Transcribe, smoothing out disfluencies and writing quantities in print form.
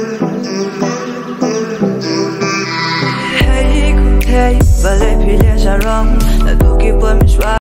Hey, valei pilha já wrong, na do que podemos